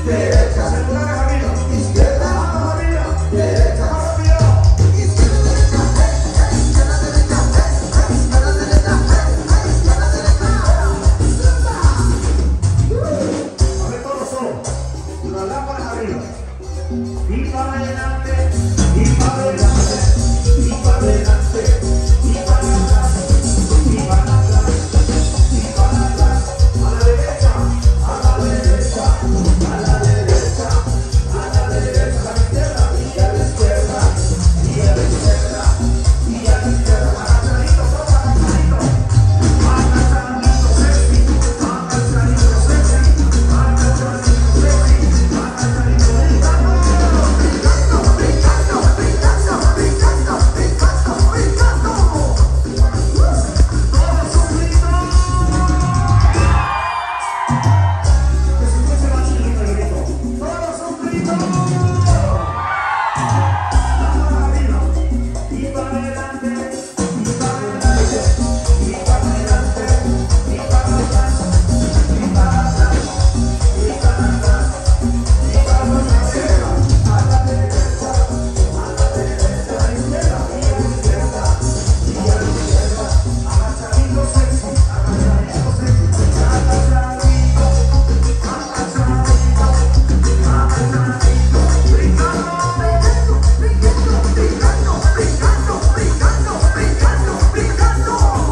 derecha, celulares arriba, izquierda, mano arriba, derecha, mano arriba. A ver todos solos, las lámparas arriba, y para adelante, y para adelante, y para adelante, y para atrás, y para atrás, y para atrás, a la derecha, a la derecha, a la derecha, a la derecha, a la izquierda, y a la izquierda, y a la izquierda, y a la izquierda, agachadito, todos agachaditos, agachadito sexy, agachadito sexy, agachadito sexy, agachadito brincando, brincando, brincando, brincando, brincando, brincando, brincando. Todos un grito. Que se fuese más chiquito el grito. Todos un grito. Las manos arriba. Y para adelante. Y para adelante. Y para adelante. Y para atrás. Y para atrás. Y para atrás. Y para atrás. A la derecha. A la derecha. A la izquierda. Y a la izquierda. Y a la izquierda. Agachadito sexy. Agachadito sexy. Agachadito. Agachadito. Agachadito. Brincando. Brincando. Brincando. Brincando. Brincando. Brincando. Brincando.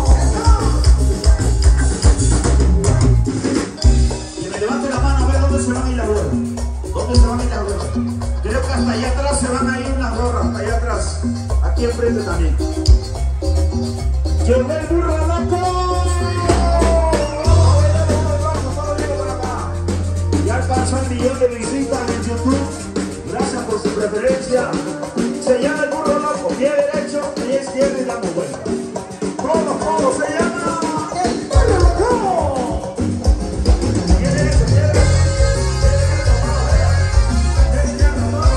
Que me levante la mano a ver dónde se van a ir las gorras. ¿Dónde se van a ir las gorras? Creo que hasta allá atrás se van a ir unas gorras. Hasta allá atrás. Aquí enfrente también. ¡Llegó el burro loco! Ya alcanzó el 1.000.000 de visitas en YouTube. Gracias por su preferencia. Se llama el burro loco. Pie derecho, pie izquierdo y damos vuelta. Todo se llama el burro loco. Pie derecho, pie derecho. Pie izquierdo, todo.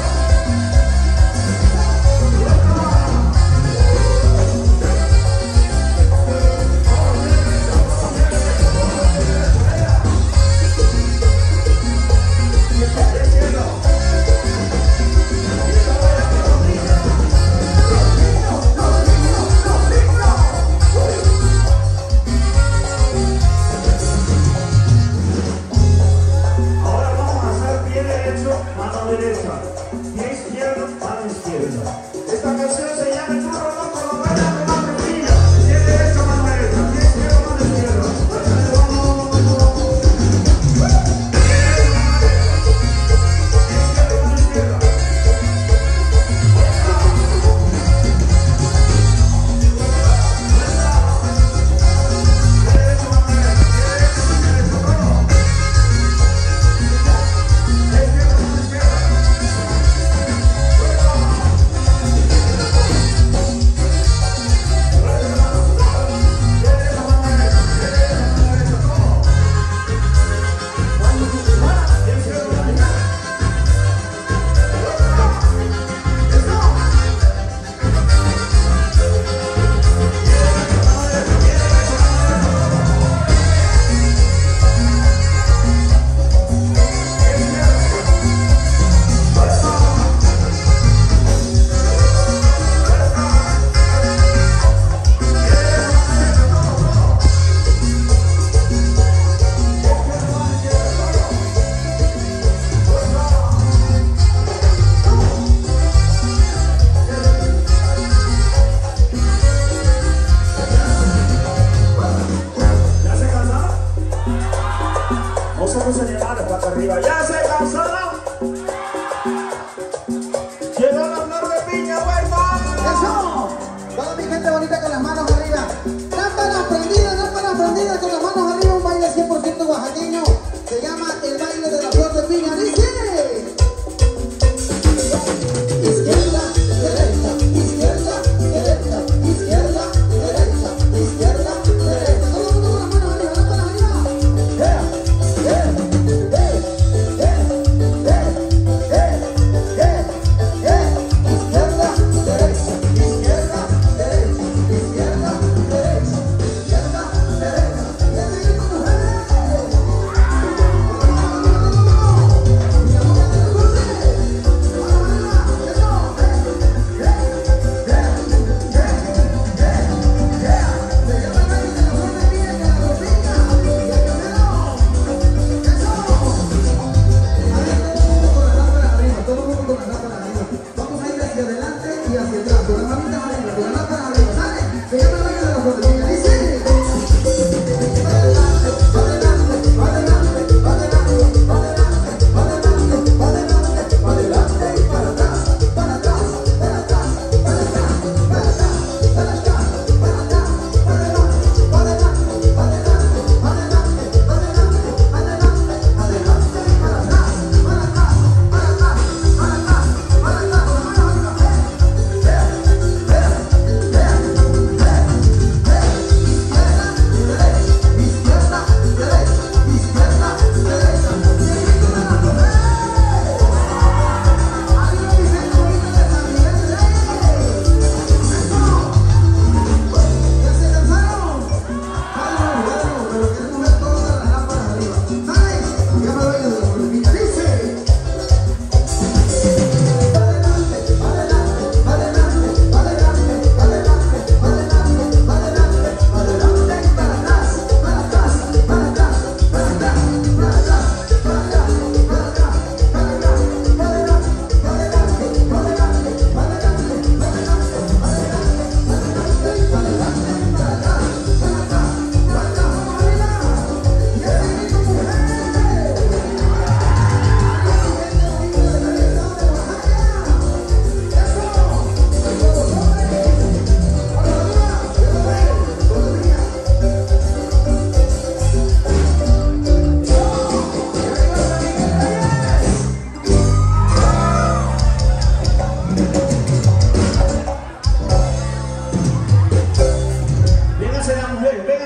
Ahora vamos a hacer pie derecho, mano derecha, pie izquierdo, mano izquierda. Esta canción se llama El burro loco, lo bailan de la rodilla. Pie derecho, mano derecha, pie izquierdo, mano izquierda. Arriba, ya se cansaron. Llegó la flor de piña, vuelva. Eso. Toda mi gente bonita con las manos arriba. Lámparas prendidas con las manos arriba. Un baile 100% oaxaqueño. Se llama el baile de la flor de piña. Dice: izquierda, derecha, izquierda, derecha, izquierda, derecha, izquierda, derecha. Todo el mundo con las manos arriba, lámparas arriba.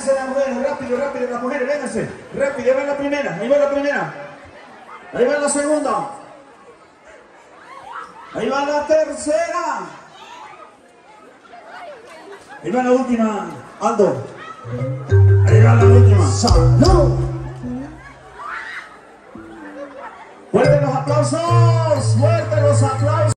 vénganse las mujeres, rápido, rápido, las mujeres, vénganse. Rápido, ahí va la primera, ahí va la primera. Ahí va la segunda. Ahí va la tercera. Ahí va la última, Aldo. Ahí va la última. ¡Salud! Fuerte los aplausos, fuerte los aplausos.